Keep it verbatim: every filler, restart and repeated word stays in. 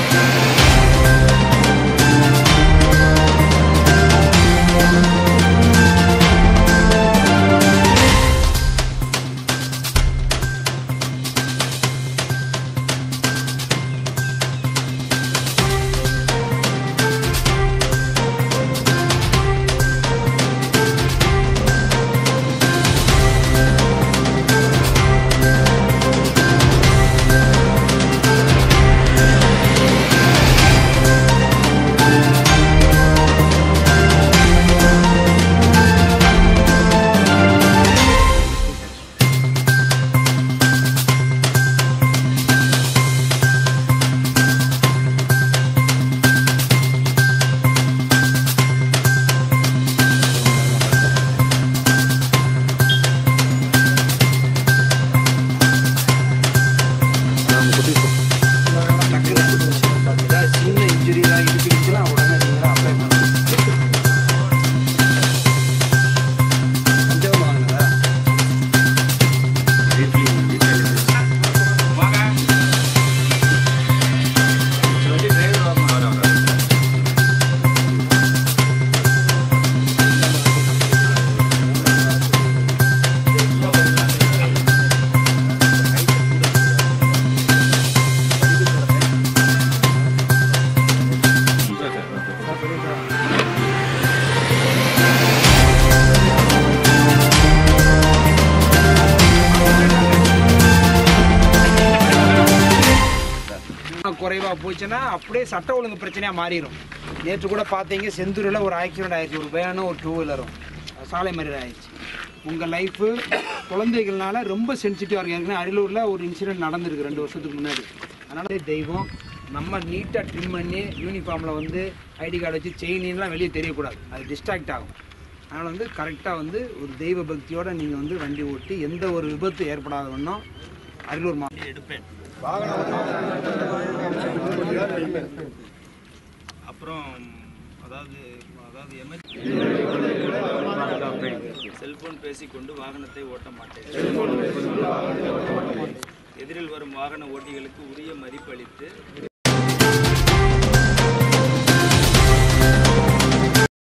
குறைவா போச்சுன்னா அப்படியே சட்ட ஒழுங்கு பிரச்சனையா மாறிடும். நேற்று கூட பார்த்தீங்க செந்தூரில் ஒரு ஆக்சிடென்ட் ஆயிடுச்சு, ஒரு வேனும் ஒரு டூ வீலரும் சாலை மறியல் ஆயிடுச்சு. உங்கள் லைஃபு குழந்தைகள்னால ரொம்ப சென்சிட்டிவாக இருக்குது. ஏற்கனவே அரியலூரில் ஒரு இன்சிடென்ட் நடந்திருக்கு ரெண்டு வருஷத்துக்கு முன்னாடி. அதனால் தெய்வம் நம்ம நீட்டாக ட்ரிம் பண்ணி யூனிஃபார்மில் வந்து ஐடி கார்டு வச்சு செயின்லாம் வெளியே தெரியக்கூடாது, அது டிஸ்ட்ராக்ட் ஆகும். அதனால் வந்து கரெக்டாக வந்து ஒரு தெய்வ பக்தியோடு நீங்கள் வந்து வண்டி ஓட்டி எந்த ஒரு விபத்து ஏற்படாத வண்ணம் அரியலூர் மாவட்டம் எடுப்பேன். அப்புறம் அதாவது அதாவது எமர்ஜென்சி செல்போன் பேசிக்கொண்டு வாகனத்தை ஓட்ட மாட்டேன். எதிரில் வரும் வாகன ஓட்டிகளுக்கு உரிய மதிப்பளித்து